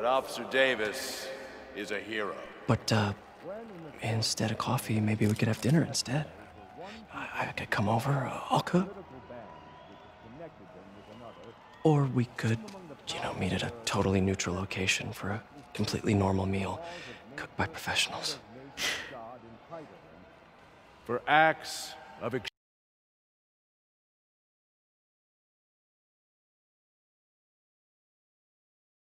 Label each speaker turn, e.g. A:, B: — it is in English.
A: that Officer Davis is a hero.
B: But, instead of coffee, maybe we could have dinner instead. I could come over, I'll cook. Or we could, meet at a totally neutral location for a completely normal meal, cooked by professionals.
A: For acts of